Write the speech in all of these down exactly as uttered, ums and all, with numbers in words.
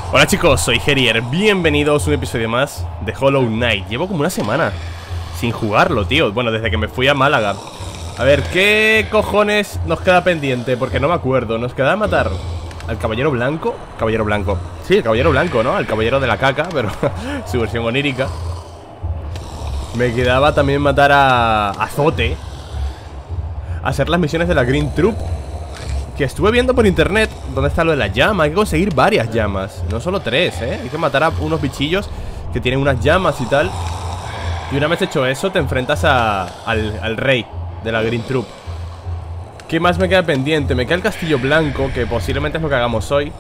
Hola chicos, soy Gerier, bienvenidos a un episodio más de Hollow Knight. Llevo como una semana sin jugarlo, tío. Bueno, desde que me fui a Málaga. A ver, ¿qué cojones nos queda pendiente? Porque no me acuerdo. Nos queda matar al Caballero Blanco. Caballero Blanco, sí, el Caballero Blanco, ¿no? Al Caballero de la Caca, pero su versión onírica. Me quedaba también matar a Azote, hacer las misiones de la Green Troop, que estuve viendo por internet dónde está lo de la llama. Hay que conseguir varias llamas, no solo tres, ¿eh? Hay que matar a unos bichillos que tienen unas llamas y tal. Y una vez hecho eso, te enfrentas a, al, al rey de la Green Troop. ¿Qué más me queda pendiente? Me queda el Castillo Blanco, que posiblemente es lo que hagamos hoy.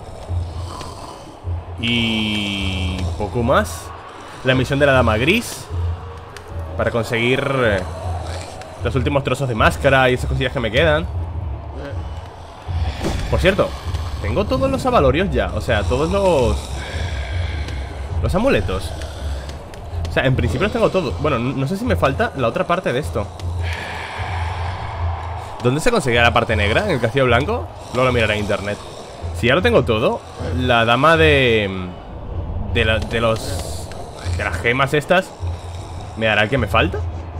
Y... poco más. La misión de la Dama Gris, para conseguir eh, los últimos trozos de máscara y esas cosillas que me quedan. Por cierto, tengo todos los avalorios ya. O sea, todos los Los amuletos. O sea, en principio los tengo todos. Bueno, no sé si me falta la otra parte de esto. ¿Dónde se conseguía la parte negra? ¿En el Castillo Blanco? Luego lo miraré en internet. Si ya lo tengo todo, la dama de De, la, de los De las gemas estas ¿me dará el que me falta?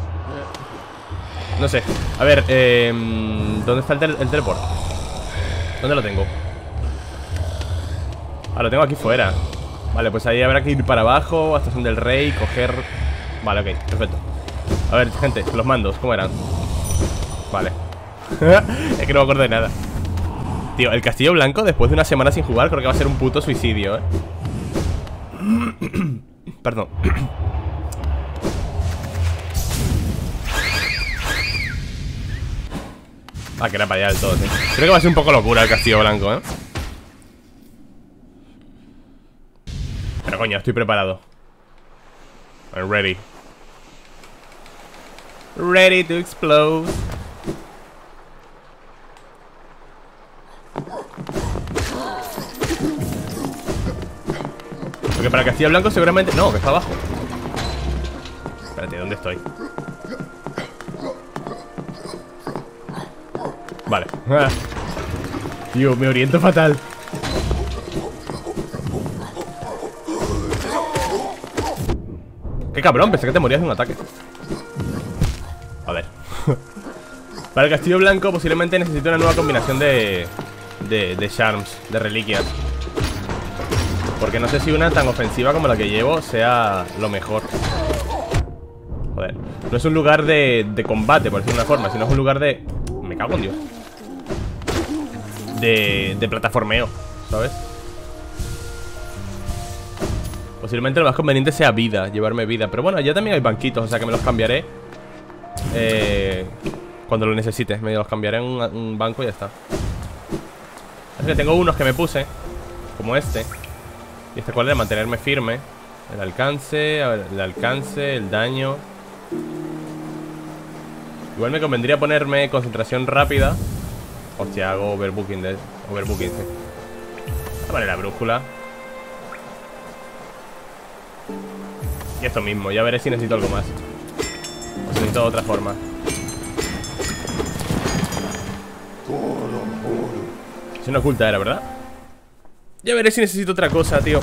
No sé. A ver, eh, ¿dónde está el, tel el teleport? ¿Dónde lo tengo? Ah, lo tengo aquí fuera. Vale, pues ahí habrá que ir para abajo, hasta Estación del Rey, coger... Vale, ok, perfecto. A ver, gente, los mandos, ¿cómo eran? Vale. Es que no me acuerdo de nada. Tío, el Castillo Blanco, después de una semana sin jugar, creo que va a ser un puto suicidio, ¿eh? Perdón. Ah, que era para allá del todo, ¿sí? Creo que va a ser un poco locura el Castillo Blanco, ¿eh? Pero coño, estoy preparado. I'm ready. Ready to explode. Porque para el Castillo Blanco seguramente... No, que está abajo. Espérate, ¿dónde estoy? Vale. Tío, me oriento fatal. Qué cabrón, pensé que te morías de un ataque. Joder. Para el Castillo Blanco posiblemente necesito una nueva combinación de, de, de charms, de reliquias. Porque no sé si una tan ofensiva como la que llevo sea lo mejor. Joder. No es un lugar de, de combate, por decirlo de una forma, sino es un lugar de... Me cago en Dios. De, de plataformeo, ¿sabes? Posiblemente lo más conveniente sea vida, llevarme vida. Pero bueno, ya también hay banquitos, o sea que me los cambiaré eh, cuando lo necesite. Me los cambiaré en un, un banco y ya está. Es que tengo unos que me puse, como este. Y este cual es de mantenerme firme. El alcance, el alcance, el daño. Igual me convendría ponerme concentración rápida. Hostia, hago overbooking de... Overbooking, sí. Vale, la brújula. Y esto mismo, ya veré si necesito algo más. O si necesito de otra forma. Es una oculta era, ¿verdad? Ya veré si necesito otra cosa, tío.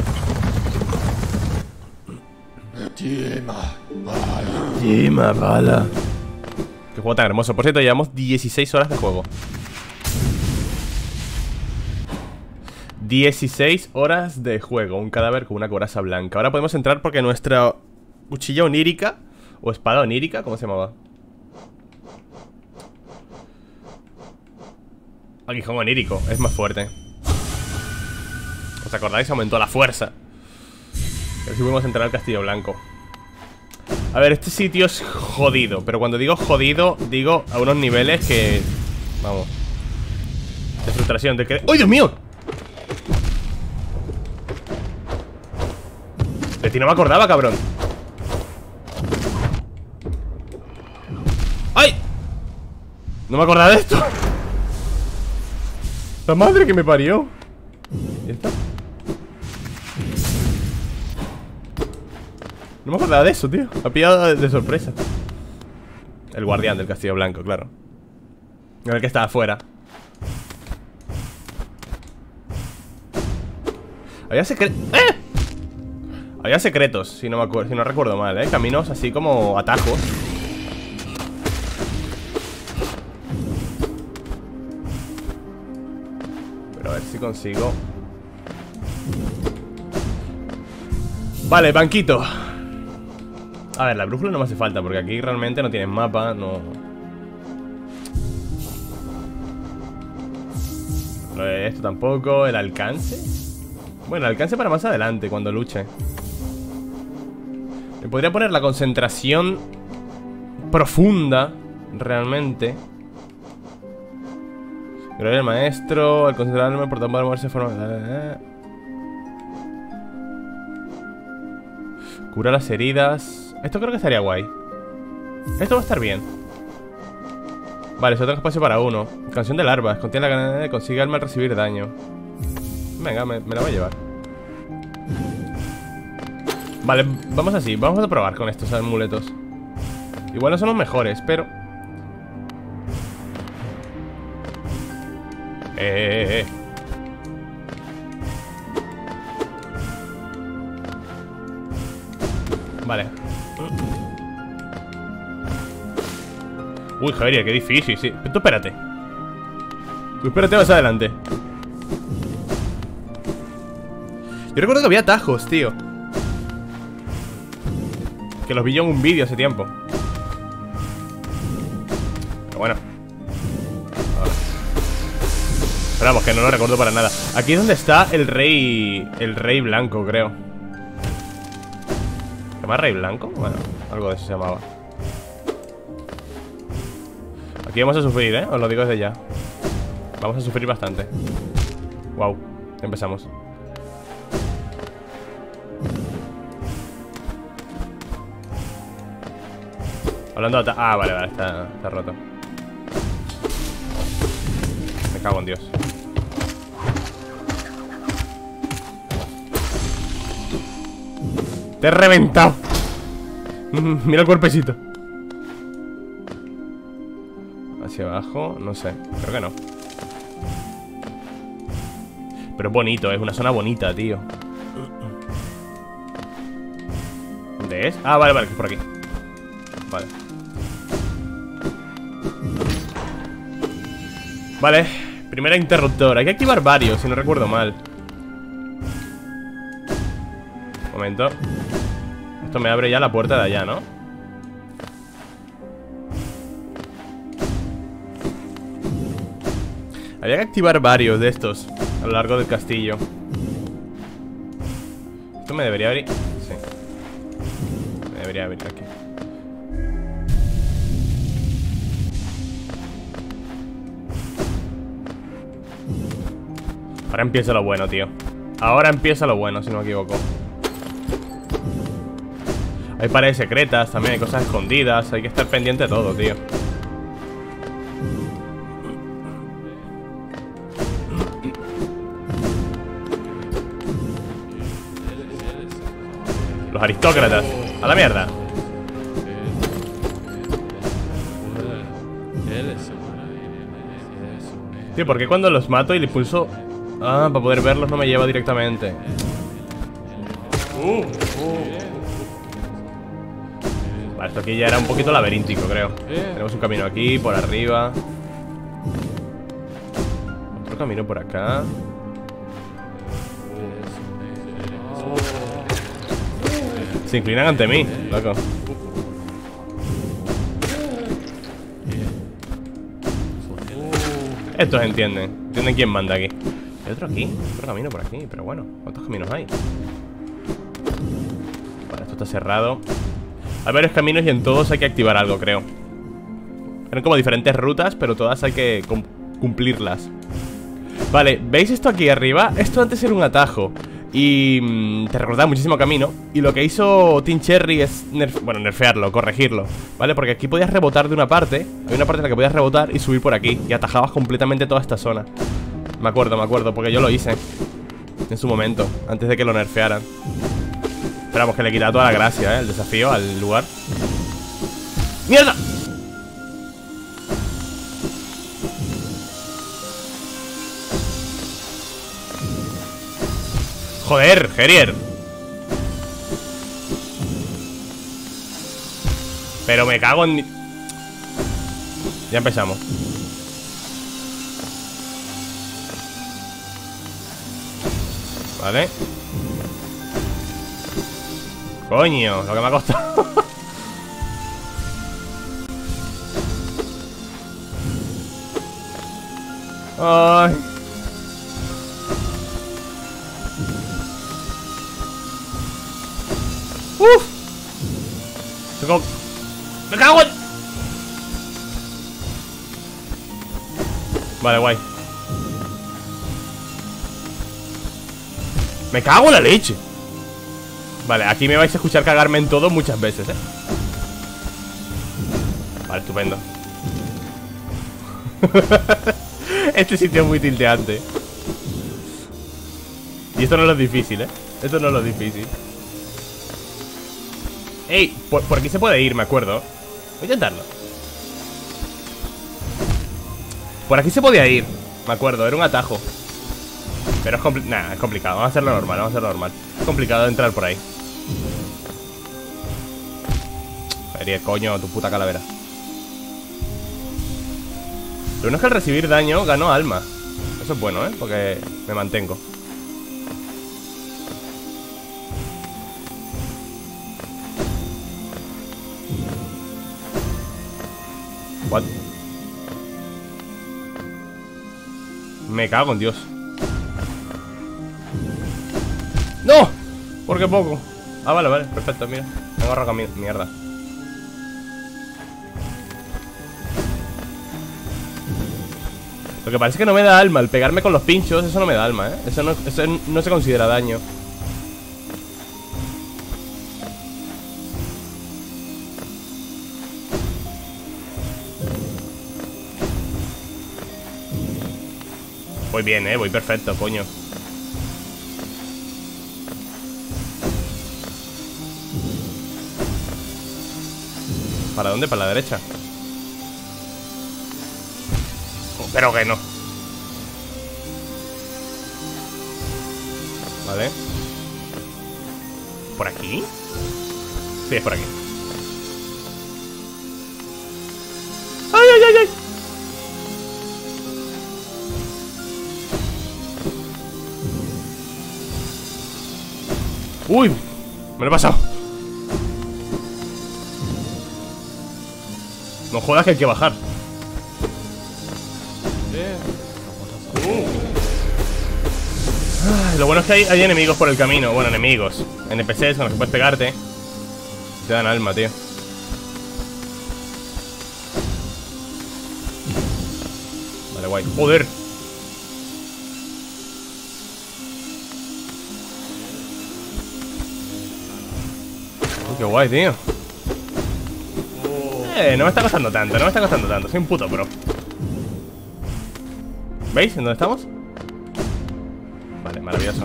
Tima bala. Qué juego tan hermoso. Por cierto, llevamos dieciséis horas de juego. dieciséis horas de juego. Un cadáver con una coraza blanca. Ahora podemos entrar porque nuestra cuchilla onírica, o espada onírica, ¿cómo se llamaba? Aguijón onírico, es más fuerte. ¿Os acordáis? Aumentó la fuerza. A ver si podemos entrar al Castillo Blanco. A ver, este sitio es jodido. Pero cuando digo jodido, digo a unos niveles que... Vamos. De frustración, de que... ¡Oh, Dios mío! De ti no me acordaba, cabrón. ¡Ay! No me acordaba de esto. La madre que me parió. ¿Y está? No me acordaba de eso, tío. Me ha pillado de, de sorpresa. El guardián del Castillo Blanco, claro. El que está afuera. Había secretos. ¡Eh! Había secretos, si no me acuerdo, si no recuerdo mal, ¿eh? Caminos así como atajos. Pero a ver si consigo. Vale, banquito. A ver, la brújula no me hace falta, porque aquí realmente no tienes mapa, no... Esto tampoco, el alcance. Bueno, el alcance para más adelante, cuando luche. Me podría poner la concentración profunda, realmente. Gloria al maestro, al concentrarme por tomar moverse de forma... Cura las heridas. Esto creo que estaría guay. Esto va a estar bien. Vale, solo tengo espacio para uno. Canción de larvas. Contiene la gana de consigue alma al recibir daño. Venga, me, me la voy a llevar. Vale, vamos así. Vamos a probar con estos amuletos. Igual no son los mejores, pero... Eh, eh, eh. Vale. Uy, Javier, qué difícil, sí. Tú espérate. Tú espérate más adelante. Yo recuerdo que había atajos, tío. Que los vi yo en un vídeo hace tiempo. Pero bueno. Pero vamos, que no lo recuerdo para nada. Aquí es donde está el rey... El rey blanco, creo. ¿Se llama rey blanco? Bueno, algo de eso se llamaba. Aquí vamos a sufrir, ¿eh? Os lo digo desde ya. Vamos a sufrir bastante. Wow, empezamos. Hablando de... Ah, vale, vale, está, está roto. Me cago en Dios. Te he reventado. Mira el cuerpecito. Hacia abajo, no sé, creo que no. Pero es bonito, es una zona bonita, tío. ¿Dónde es? Ah, vale, vale, que es por aquí. Vale. Vale, primera interruptor. Hay que activar varios, si no recuerdo mal. Un momento. Esto me abre ya la puerta de allá, ¿no? Había que activar varios de estos a lo largo del castillo. Esto me debería abrir. Sí. Me debería abrir aquí. Ahora empieza lo bueno, tío. Ahora empieza lo bueno, si no me equivoco. Hay paredes secretas también, hay cosas escondidas. Hay que estar pendiente de todo, tío. Los aristócratas. A la mierda. Tío, ¿por qué cuando los mato y le pulso... Ah, para poder verlos no me lleva directamente? Uh, uh. Vale, esto aquí ya era un poquito laberíntico, creo. Tenemos un camino aquí, por arriba. Otro camino por acá. Se inclinan ante mí, loco. Estos entienden. Entienden quién manda aquí. Hay otro aquí, otro camino por aquí. Pero bueno, ¿cuántos caminos hay? Vale, esto está cerrado. Hay varios caminos y en todos hay que activar algo, creo. Eran como diferentes rutas, pero todas hay que cumplirlas. Vale, ¿veis esto aquí arriba? Esto antes era un atajo y mmm, te recordaba muchísimo camino. Y lo que hizo Team Cherry es nerf bueno, nerfearlo, corregirlo, ¿vale? Porque aquí podías rebotar de una parte. Hay una parte en la que podías rebotar y subir por aquí. Y atajabas completamente toda esta zona. Me acuerdo, me acuerdo, porque yo lo hice en su momento, antes de que lo nerfearan. Esperamos que le quita toda la gracia, ¿eh? El desafío al lugar. ¡Mierda! Joder, Gerier. Pero me cago en mi... Ya empezamos. Vale. Coño, lo que me ha costado. Ay. Uf. Tengo... ¡Me cago en... Vale, guay. Me cago en la leche. Vale, aquí me vais a escuchar cagarme en todo muchas veces, eh. Vale, estupendo. Este sitio es muy tilteante. Y esto no es lo difícil, eh. Esto no es lo difícil. Ey, por, por aquí se puede ir, me acuerdo. Voy a intentarlo. Por aquí se podía ir, me acuerdo, era un atajo. Pero es complicado, nah, es complicado, vamos a hacerlo normal, vamos a hacerlo normal. Es complicado entrar por ahí. Joder, coño, tu puta calavera. Lo bueno es que al recibir daño gano alma. Eso es bueno, ¿eh? Porque me mantengo. What? Me cago en Dios. ¡No! ¿Por qué poco? Ah, vale, vale, perfecto, mira. Me agarro con mi mierda. Lo que parece que no me da alma. El pegarme con los pinchos, eso no me da alma, ¿eh? Eso no, eso no se considera daño. Voy bien, eh, voy perfecto, coño. ¿Para dónde? ¿Para la derecha? Oh, pero que no. Vale. ¿Por aquí? Sí, es por aquí. ¡Ay, ay, ay, ay! ¡Uy! Me lo he pasado. No jodas que hay que bajar. Ay, lo bueno es que hay, hay enemigos por el camino. Bueno, enemigos, N P Cs con los que puedes pegarte. Te dan alma, tío. Vale, guay. Joder. Qué guay, tío. Eh, no me está costando tanto, no me está costando tanto. Soy un puto pro. ¿Veis en dónde estamos? Vale, maravilloso.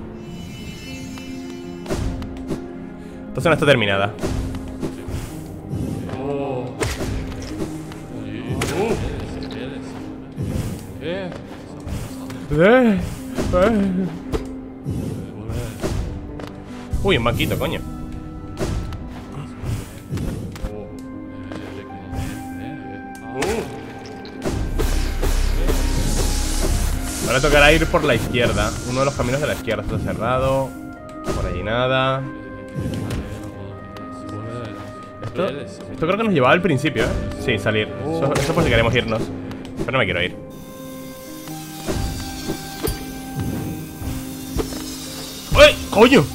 Esta zona está terminada. Eh, eh. Uy, un banquito, coño. Ahora tocará ir por la izquierda. Uno de los caminos de la izquierda está cerrado. Por allí nada. Esto, esto creo que nos llevaba al principio, ¿eh? Sí, salir. Eso, eso por si queremos irnos. Pero no me quiero ir. ¡Uy! ¡Coño!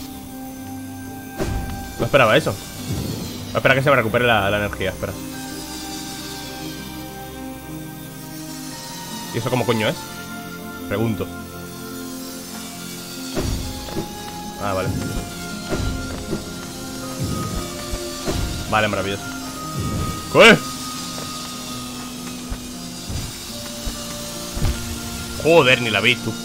No esperaba eso. Voy a esperar que se me recupere la, la energía. Espera. ¿Y eso cómo coño es? Pregunto. Ah, vale. Vale, maravilloso. ¿Qué? Joder, ni la vi, tú.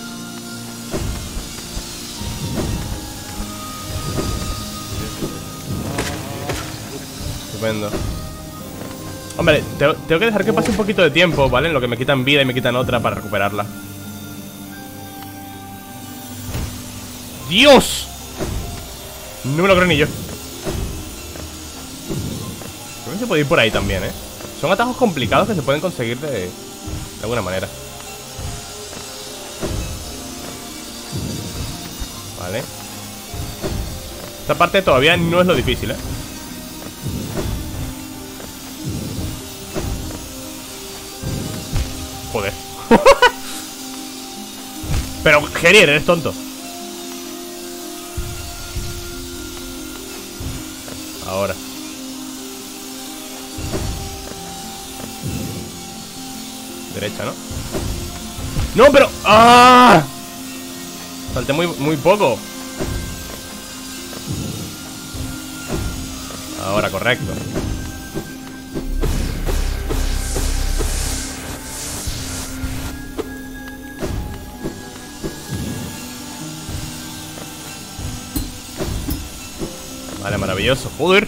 Estupendo. Hombre, tengo, tengo que dejar que pase un poquito de tiempo, ¿vale? En lo que me quitan vida y me quitan otra para recuperarla. ¡Dios! No me lo creo ni yo. Creo que se puede ir por ahí también, ¿eh? Son atajos complicados que se pueden conseguir de, de alguna manera. Vale. Esta parte todavía no es lo difícil, ¿eh? Joder. Pero, Gerier, eres tonto. Ahora. Derecha, ¿no? ¡No, pero! ¡Ah! Salté muy, muy poco. Ahora, correcto. Vale, maravilloso. Joder.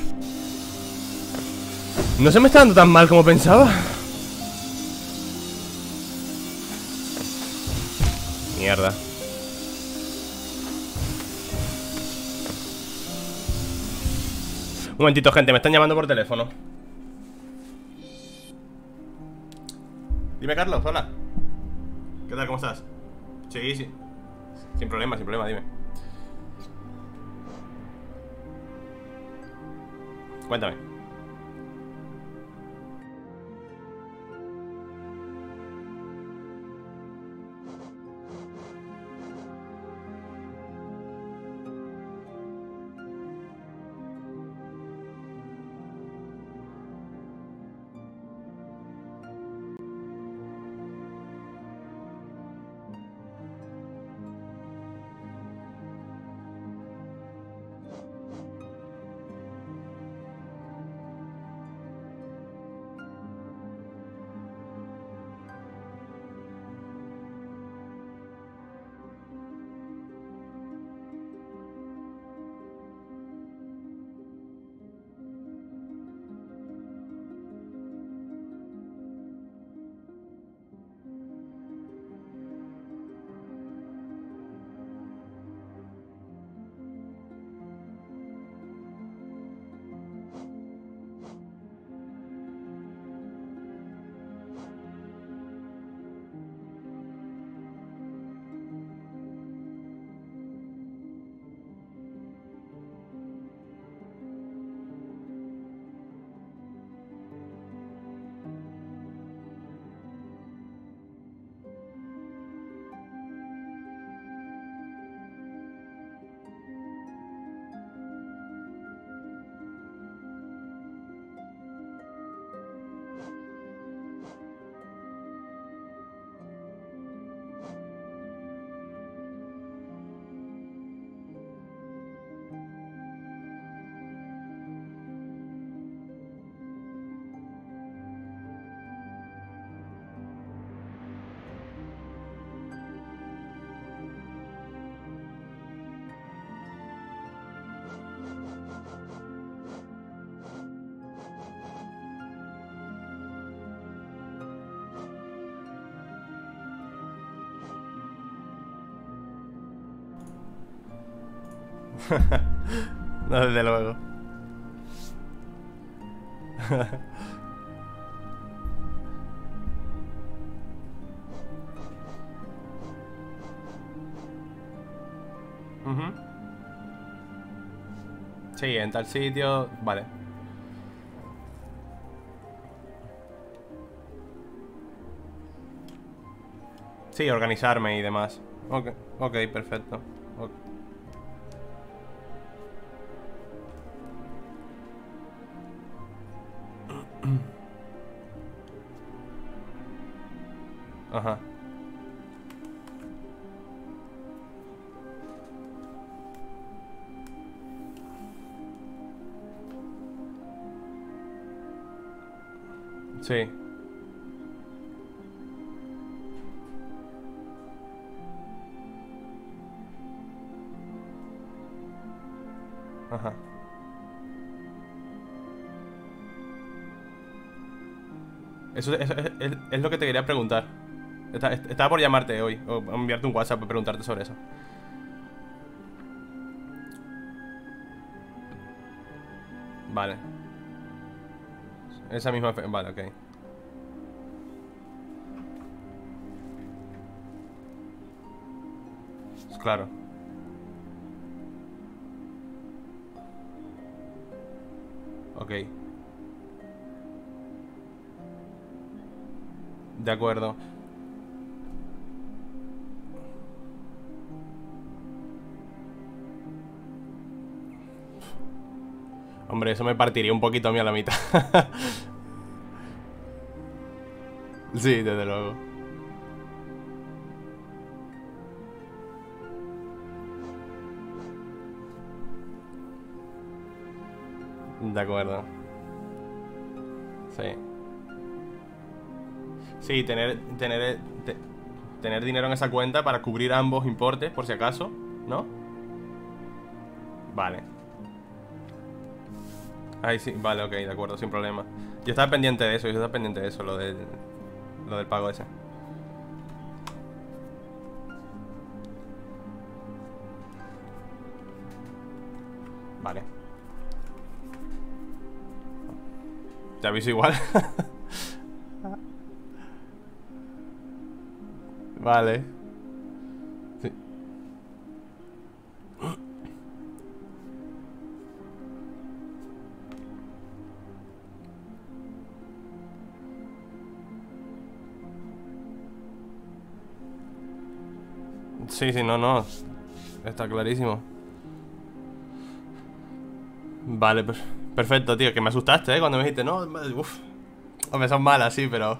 No se me está dando tan mal como pensaba. Mierda. Un momentito, gente, me están llamando por teléfono. Dime, Carlos, hola. ¿Qué tal, cómo estás? Sí, sí. Sin problema, sin problema, dime. Cuéntame. No, desde luego. uh-huh. Sí, en tal sitio. Vale. Sí, organizarme y demás. Ok, ok, perfecto. Okay. Ajá. Sí. Ajá. Eso, eso es, es, es lo que te quería preguntar. Estaba por llamarte hoy o enviarte un WhatsApp para preguntarte sobre eso. Vale. Esa misma... Vale, ok. Claro. Ok. De acuerdo. Hombre, eso me partiría un poquito a mí a la mitad. Sí, desde luego. De acuerdo. Sí. Sí, tener, tener, te, tener dinero en esa cuenta para cubrir ambos importes, por si acaso, ¿no? Vale. Ay, sí, vale, ok, de acuerdo, sin problema. Yo estaba pendiente de eso, yo estaba pendiente de eso, lo del, lo del pago ese. Vale. Te aviso igual. Vale. Sí. Sí, sí, no, no. Está clarísimo. Vale, per perfecto, tío. Que me asustaste, ¿eh? Cuando me dijiste, no, uff. Hombre, son malas, sí, pero...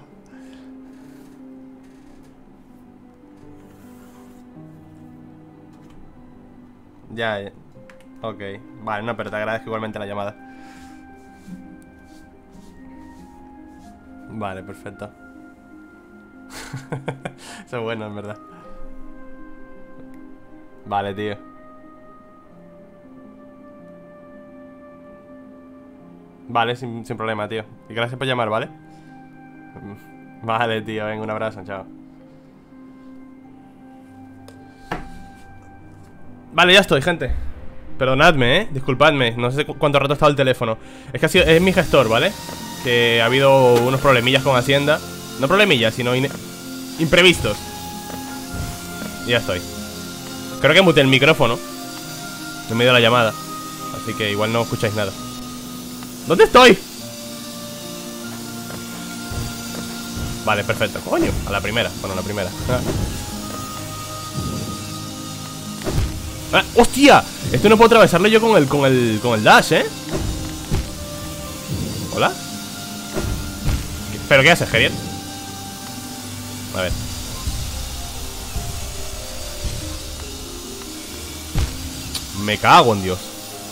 Ya, ya. Ok. Vale, no, pero te agradezco igualmente la llamada. Vale, perfecto. Eso es bueno, en verdad. Vale, tío. Vale, sin, sin problema, tío. Y gracias por llamar, ¿vale? Vale, tío, venga, un abrazo, chao. Vale, ya estoy, gente. Perdonadme, eh, disculpadme. No sé cu cuánto rato ha estado el teléfono. Es que ha sido, es mi gestor, ¿vale? Que ha habido unos problemillas con Hacienda. No problemillas, sino imprevistos. Y ya estoy. Creo que muteé el micrófono en medio de la llamada, así que igual no escucháis nada. ¿Dónde estoy? Vale, perfecto. Coño, a la primera. Bueno, a la primera. Ah. Ah, ¡hostia! Esto no puedo atravesarlo yo con el, con el, con el dash, ¿eh? ¿Hola? ¿Pero qué haces, Geriel? A ver. Me cago en Dios.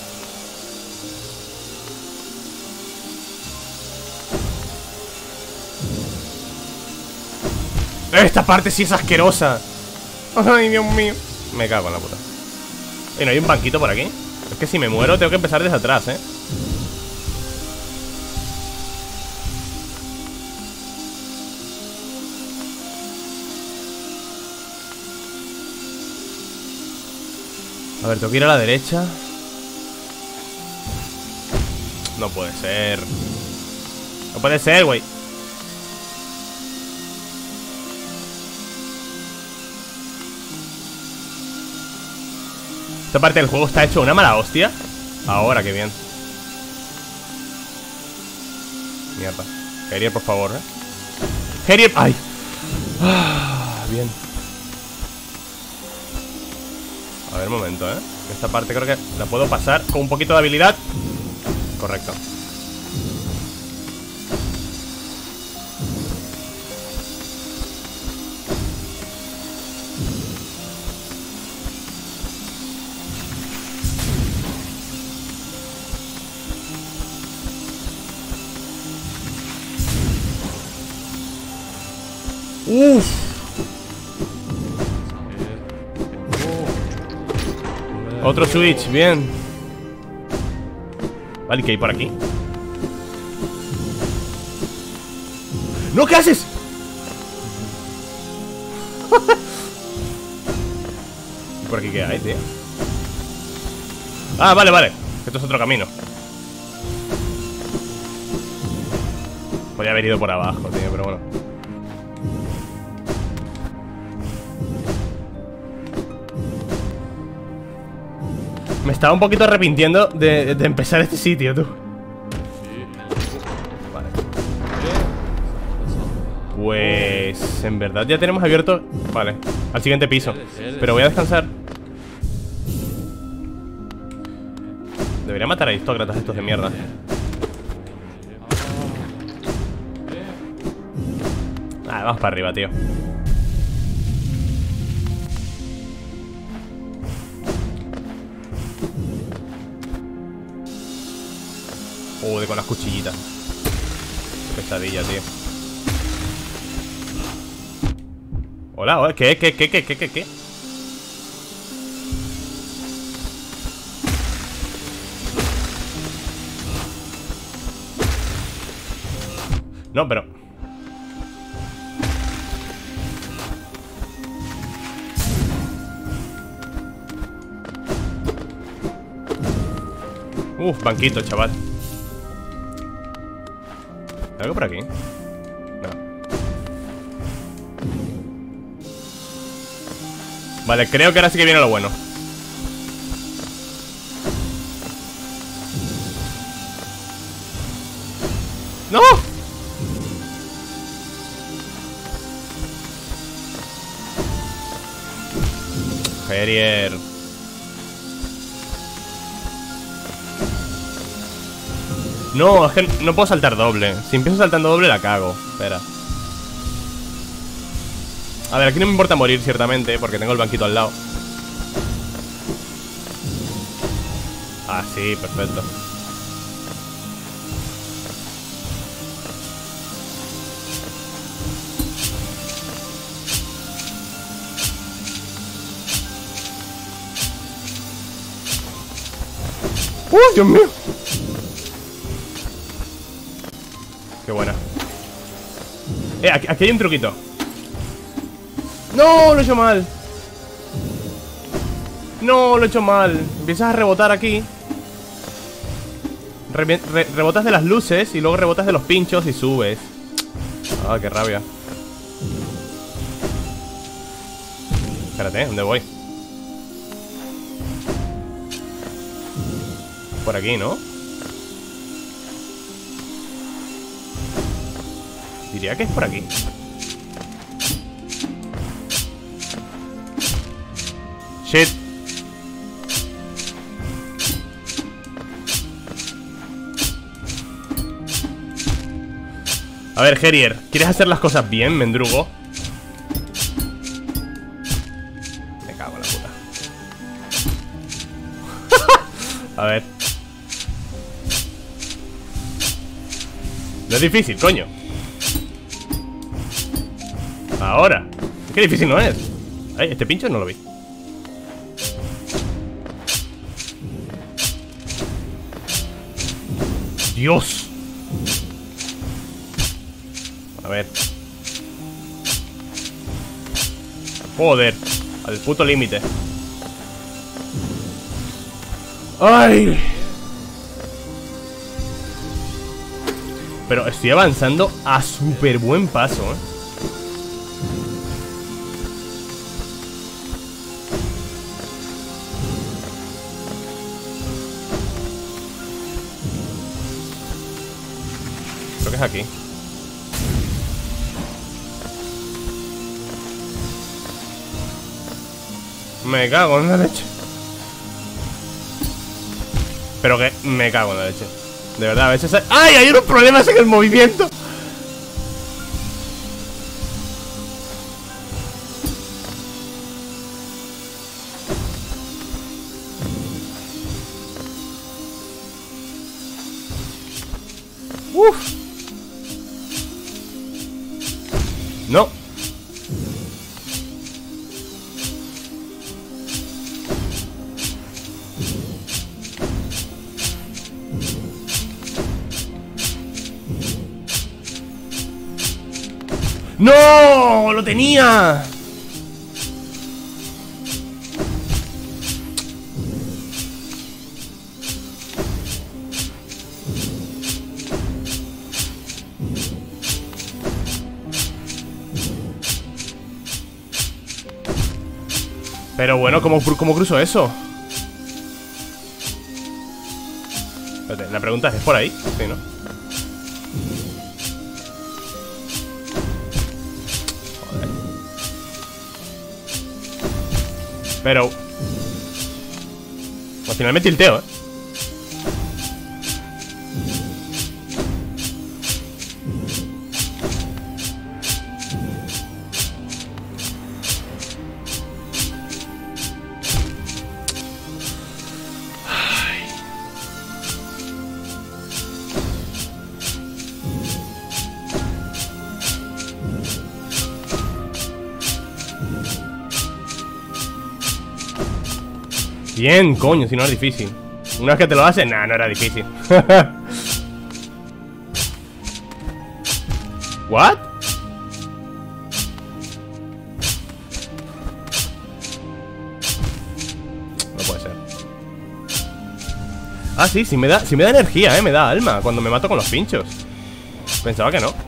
Esta parte sí es asquerosa. Ay, Dios mío. Me cago en la puta. ¿Y no hay un banquito por aquí? Es que si me muero tengo que empezar desde atrás, ¿eh? A ver, tengo que ir a la derecha. No puede ser. No puede ser, güey. Esta parte del juego está hecho una mala hostia. Ahora, qué bien. Mierda. Geriel, por favor, ¿eh? Geriel, ay. Ah, bien. A ver, un momento, ¿eh? Esta parte creo que la puedo pasar con un poquito de habilidad. Correcto. Uff. Otro switch, bien. Vale, ¿qué hay por aquí? ¡No! ¿Qué haces? ¿Y por aquí qué hay, tío? Ah, vale, vale. Esto es otro camino. Podría haber ido por abajo, tío, pero bueno. Me estaba un poquito arrepintiendo de, de empezar este sitio, tú. Vale. Pues... en verdad ya tenemos abierto... Vale, al siguiente piso. Pero voy a descansar. Debería matar a aristócratas estos de mierda. Ah, vamos para arriba, tío. Joder, con las cuchillitas. Qué pesadilla, tío. Hola, hola, ¿qué, qué, qué, qué, qué, qué, qué? No, pero... Uf, banquito, chaval. ¿Algo por aquí? No. Vale, creo que ahora sí que viene lo bueno. ¡No! Ferrier. No, es que no puedo saltar doble. Si empiezo saltando doble la cago. Espera. A ver, aquí no me importa morir, ciertamente, porque tengo el banquito al lado. Ah, sí, perfecto. ¡Uh, Dios mío! Qué buena. Eh, aquí, aquí hay un truquito. ¡No! Lo he hecho mal. No, lo he hecho mal. Empiezas a rebotar aquí. Re re rebotas de las luces y luego rebotas de los pinchos y subes. Ah, qué rabia. Espérate, ¿dónde voy? Por aquí, ¿no? Diría que es por aquí. Shit. A ver, Ferrier, ¿quieres hacer las cosas bien, mendrugo? Me cago en la puta. A ver. No es difícil, coño. Ahora. Es que difícil no es. Ay, este pincho no lo vi. Dios. A ver. Joder. Al puto límite. Ay. Pero estoy avanzando a súper buen paso, ¿eh? Creo que es aquí. Me cago en la leche. Pero que me cago en la leche. De verdad, a veces hay... ¡Ay! Hay unos problemas en el movimiento. Uf. No. ¡No! ¡Lo tenía! Pero bueno, ¿cómo, cómo cruzo eso? Espérate, la pregunta es, ¿es por ahí? Sí, ¿no? Joder. Pero... al final me tilteo, ¿eh? Bien, coño, si no es difícil. Una vez que te lo haces, nah, no era difícil. ¿What? No puede ser. Ah, sí, sí me da, sí me da energía, eh, me da alma cuando me mato con los pinchos. Pensaba que no.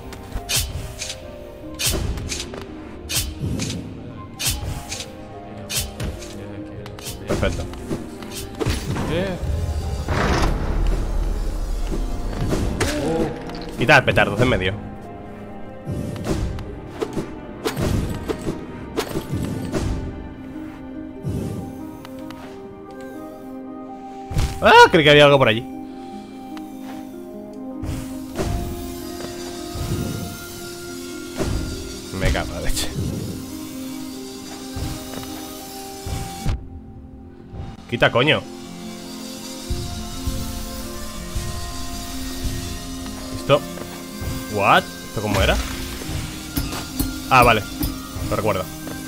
Perfecto. Quita el petardo de en medio. Ah, creí que había algo por allí. Me cago en la leche. Quita, coño. ¿Esto? ¿What? ¿Esto cómo era? Ah, vale. Lo recuerdo.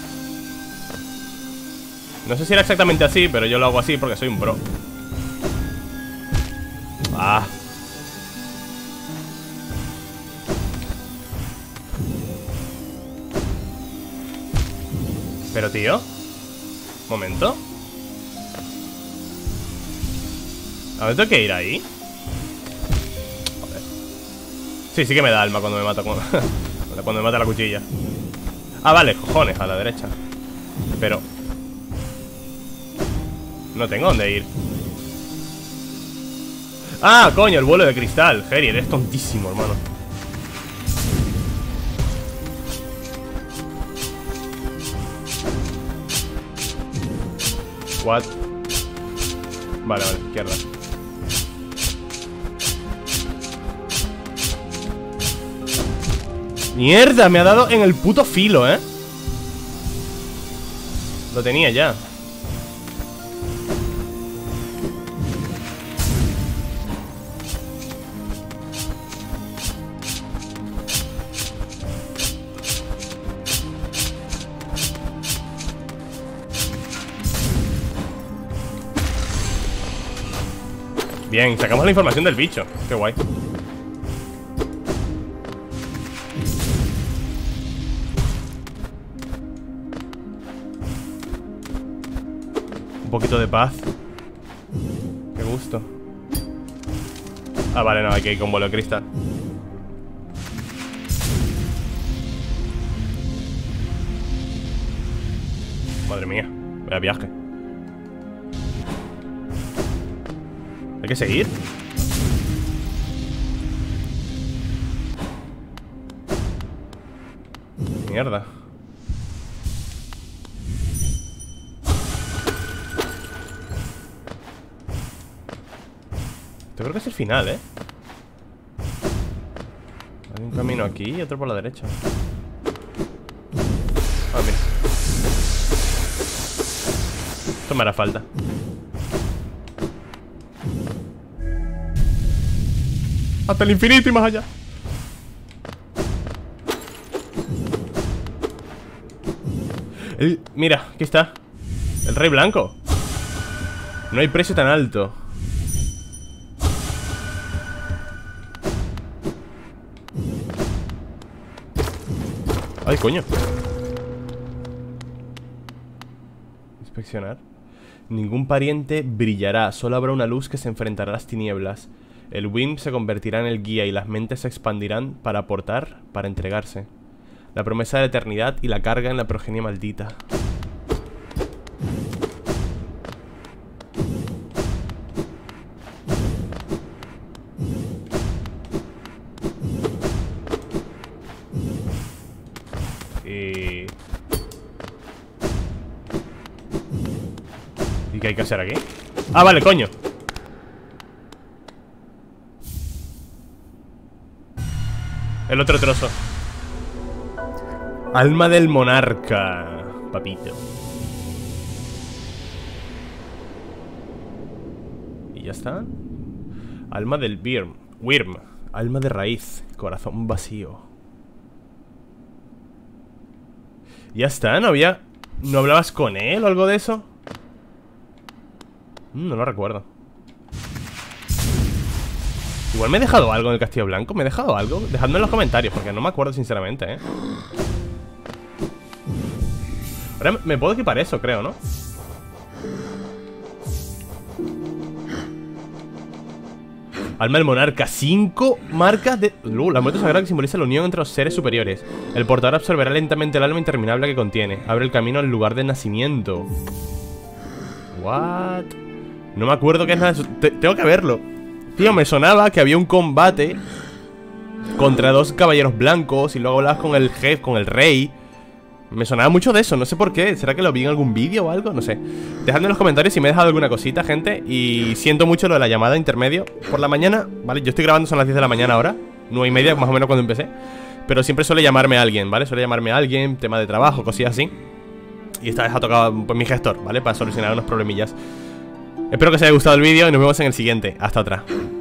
No sé si era exactamente así, pero yo lo hago así porque soy un pro. Ah. Pero, tío, momento. ¿A dónde tengo que ir ahí? Joder. Sí, sí que me da alma cuando me mata con... cuando me mata la cuchilla. Ah, vale, cojones, a la derecha. Pero no tengo dónde ir. Ah, coño, el vuelo de cristal. Jerry, eres tontísimo, hermano. What? Vale, vale, izquierda. Mierda, me ha dado en el puto filo, ¿eh? Lo tenía ya. Bien, sacamos la información del bicho. Qué guay. Un poquito de paz. Qué gusto. Ah, vale, no, hay que ir con vuelo de cristal. Madre mía, vaya viaje. ¿Hay que seguir? Mierda. Yo creo que es el final, ¿eh? Hay un camino aquí y otro por la derecha. Ah, mira. Esto me hará falta. Hasta el infinito y más allá. El, mira, aquí está. El rey blanco. No hay precio tan alto. Ay, coño. Inspeccionar. Ningún pariente brillará. Solo habrá una luz que se enfrentará a las tinieblas. El W I M se convertirá en el guía y las mentes se expandirán para aportar, para entregarse. La promesa de la eternidad y la carga en la progenie maldita. ¿Qué hay que hacer aquí? Ah, vale, coño. El otro trozo. Alma del monarca, papito. Y ya está. Alma del Wyrm. Wyrm. Alma de raíz. Corazón vacío. Ya está, ¿no había... ¿No hablabas con él o algo de eso? Mm, no lo recuerdo. Igual me he dejado algo en el Castillo Blanco. ¿Me he dejado algo? Dejadme en los comentarios, porque no me acuerdo sinceramente, ¿eh? Ahora me puedo equipar eso, creo, ¿no? Alma del monarca, cinco marcas de... Uh, la muerte sagrada que simboliza la unión entre los seres superiores. El portador absorberá lentamente el alma interminable que contiene. Abre el camino al lugar del nacimiento. What? No me acuerdo qué es nada de eso. Te tengo que verlo. Tío, me sonaba que había un combate contra dos caballeros blancos y luego hablabas con el jefe, con el rey. Me sonaba mucho de eso, no sé por qué. ¿Será que lo vi en algún vídeo o algo? No sé. Dejadme en los comentarios si me he dejado alguna cosita, gente. Y siento mucho lo de la llamada intermedio por la mañana, ¿vale? Yo estoy grabando, son las diez de la mañana ahora, nueve y media más o menos cuando empecé. Pero siempre suele llamarme a alguien, ¿vale? Suele llamarme a alguien, tema de trabajo, cosillas así. Y esta vez ha tocado pues, mi gestor, ¿vale? Para solucionar unos problemillas. Espero que os haya gustado el vídeo y nos vemos en el siguiente. Hasta otra.